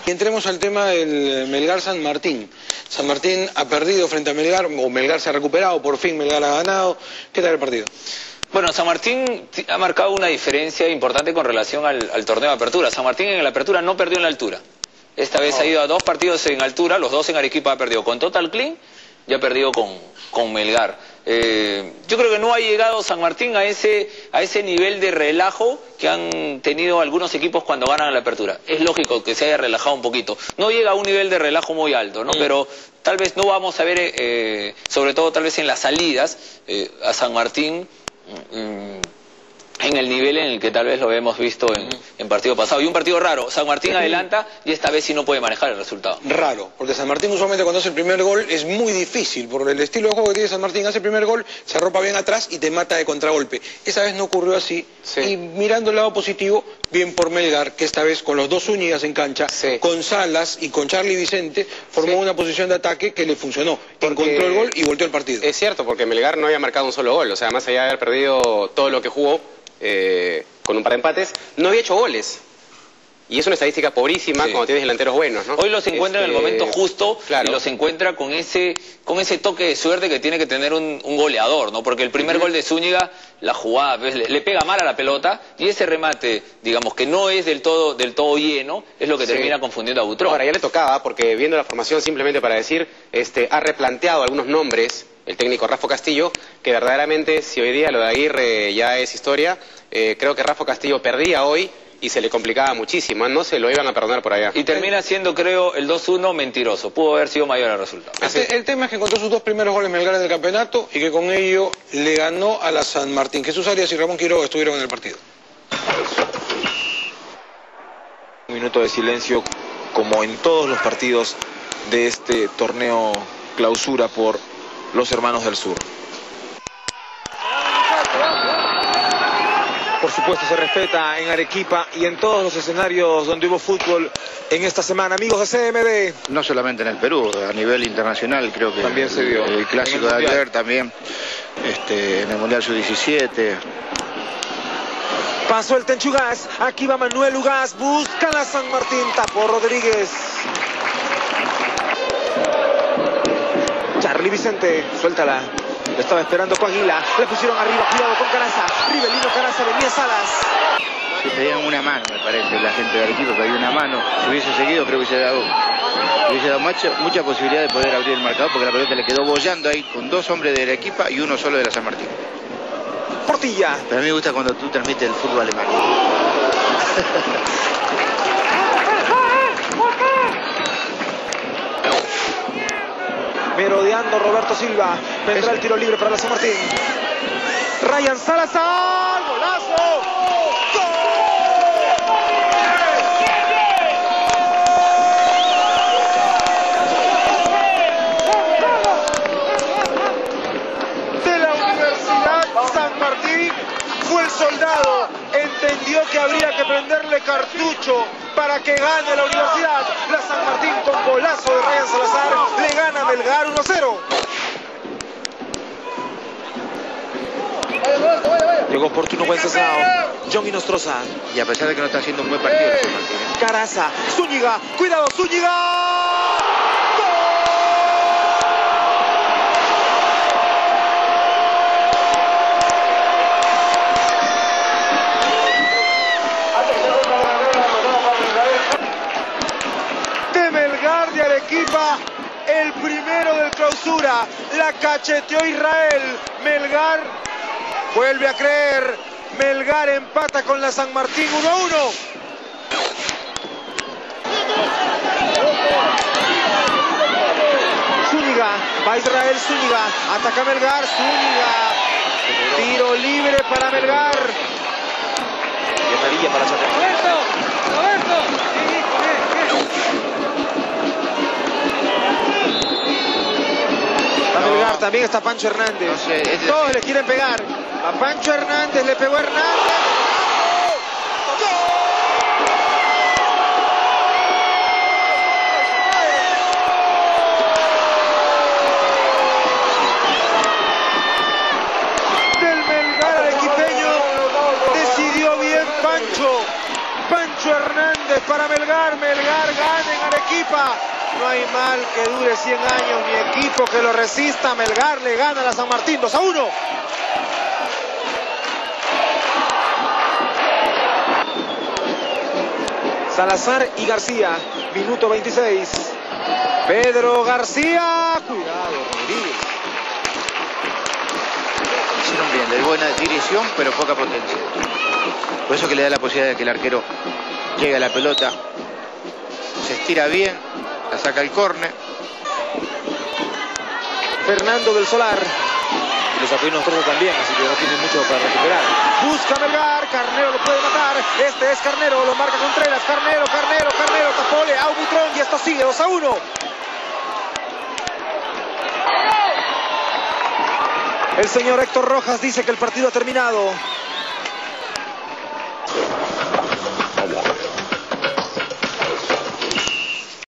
Entremos al tema del Melgar-San Martín. San Martín ha perdido frente a Melgar, o Melgar se ha recuperado, por fin Melgar ha ganado. ¿Qué tal el partido? Bueno, San Martín ha marcado una diferencia importante con relación al torneo de apertura. San Martín en la apertura no perdió en la altura. Esta vez ha ido a 2 partidos en altura, los 2 en Arequipa ha perdido con Total Clean y ha perdido con Melgar. Yo creo que no ha llegado San Martín a ese nivel de relajo que han tenido algunos equipos cuando ganan la apertura. Es lógico que se haya relajado un poquito. No llega a un nivel de relajo muy alto, ¿no? Pero tal vez no vamos a ver, sobre todo tal vez en las salidas, a San Martín en el nivel en el que tal vez lo hemos visto en partido pasado. Y un partido raro, San Martín adelanta y esta vez sí no puede manejar el resultado. Raro, porque San Martín usualmente cuando hace el primer gol es muy difícil, por el estilo de juego que tiene San Martín, hace el primer gol, se arropa bien atrás y te mata de contragolpe. Esa vez no ocurrió así, y mirando el lado positivo, bien por Melgar, que esta vez con los 2 Zúñigas en cancha, con Salas y con Charly Vicente, formó una posición de ataque que le funcionó. Encontró el gol y volteó el partido. Es cierto, porque Melgar no había marcado un solo gol, o sea, más allá de haber perdido todo lo que jugó, con un par de empates, no había hecho goles. Y es una estadística pobrísima cuando tienes delanteros buenos, ¿no? Hoy los encuentra en el momento justo, y los encuentra con ese toque de suerte que tiene que tener un goleador, ¿no? Porque el primer gol de Zúñiga, la jugada, le pega mal a la pelota, y ese remate, digamos, que no es del todo lleno, es lo que termina confundiendo a Butrón. Ahora, ya le tocaba, porque viendo la formación, simplemente para decir, ha replanteado algunos nombres, el técnico Rafa Castillo, que verdaderamente, si hoy día lo de Aguirre ya es historia, creo que Rafa Castillo perdía hoy y se le complicaba muchísimo, no se lo iban a perdonar por allá. Y termina siendo, creo, el 2-1 mentiroso, pudo haber sido mayor el resultado. El tema es que encontró sus 2 primeros goles Melgar en el campeonato y que con ello le ganó a la San Martín. Jesús Arias y Ramón Quiroga estuvieron en el partido. Un minuto de silencio, como en todos los partidos de este torneo clausura por los hermanos del sur. Por supuesto se respeta en Arequipa y en todos los escenarios donde hubo fútbol en esta semana. Amigos de CMD. No solamente en el Perú, a nivel internacional creo que también se dio. El clásico de ayer también, en el Mundial Sub-17. Pasó el Tenchugás, aquí va Manuel Ugaz, busca la San Martín, tapó Rodríguez. Charly Vicente, suéltala. Lo estaba esperando Coaguila, le pusieron arriba, cuidado con Caraza, Rivelino Caraza, venía Salas. Se pedían una mano, me parece, la gente del equipo pedía una mano. Si hubiese seguido, creo que hubiese dado mucha posibilidad de poder abrir el marcador, porque la pelota le quedó bollando ahí con 2 hombres de la equipa y 1 solo de la San Martín. Portilla. Pero a mí me gusta cuando tú transmites el fútbol alemán. Merodeando Roberto Silva, vendrá el tiro libre para la San Martín. Ryan Salazar, golazo. De la Universidad San Martín fue el soldado, entendió que habría que prenderle cartucho para que gane la universidad. La San Martín con golazo de Ryan Salazar le gana a Melgar 1-0. Llegó oportuno, buen cesado. John Inostroza. Y a pesar de que no está haciendo un buen partido, San Martín. Caraza, Zúñiga, cuidado, Zúñiga. De Arequipa, el primero del clausura, la cacheteó Israel. Melgar vuelve a creer, Melgar empata con la San Martín 1-1. Zúñiga, va Israel, Zúñiga, ataca Melgar, Zúñiga, tiro libre para Melgar. Y amarilla para San Martín. Melgar, también está Pancho Hernández. Todos le quieren pegar. A Pancho Hernández, le pegó Hernández. Del Melgar arequipeño, decidió bien Pancho. Pancho Hernández para Melgar. Melgar gana en Arequipa. No hay mal que dure 100 años, ni equipo que lo resista. Melgar le gana a la San Martín 2-1. Salazar y García, minuto 26. Pedro García, cuidado, Rodríguez. Hicieron bien, de buena dirección, pero poca potencia. Por eso que le da la posibilidad de que el arquero llegue a la pelota, se estira bien, la saca el córner. Fernando del Solar. Lo sacó Nostroza también, así que no tiene mucho para recuperar. Busca Melgar, Carnero lo puede matar. Este es Carnero, lo marca Contreras. Carnero, tapole, Aubutrón, y esto sigue 2-1. El señor Héctor Rojas dice que el partido ha terminado.